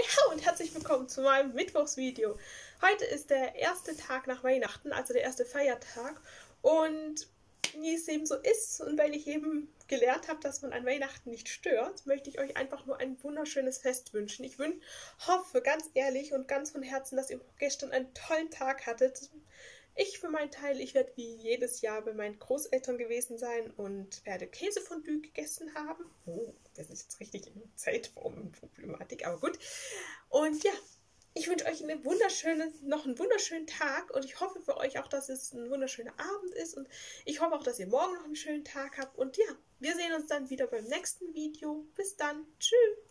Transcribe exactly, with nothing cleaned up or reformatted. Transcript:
Hallo und herzlich willkommen zu meinem Mittwochsvideo. Heute ist der erste Tag nach Weihnachten, also der erste Feiertag. Und wie es eben so ist und weil ich eben gelernt habe, dass man an Weihnachten nicht stört, möchte ich euch einfach nur ein wunderschönes Fest wünschen. Ich wün hoffe ganz ehrlich und ganz von Herzen, dass ihr gestern einen tollen Tag hattet. Ich für meinen Teil, ich werde wie jedes Jahr bei meinen Großeltern gewesen sein und werde Käsefondue gegessen haben. Oh, wir sind jetzt richtig in Zeitformproblematik, aber gut. Und ja, ich wünsche euch eine wunderschöne, noch einen wunderschönen Tag und ich hoffe für euch auch, dass es ein wunderschöner Abend ist und ich hoffe auch, dass ihr morgen noch einen schönen Tag habt. Und ja, wir sehen uns dann wieder beim nächsten Video. Bis dann. Tschüss.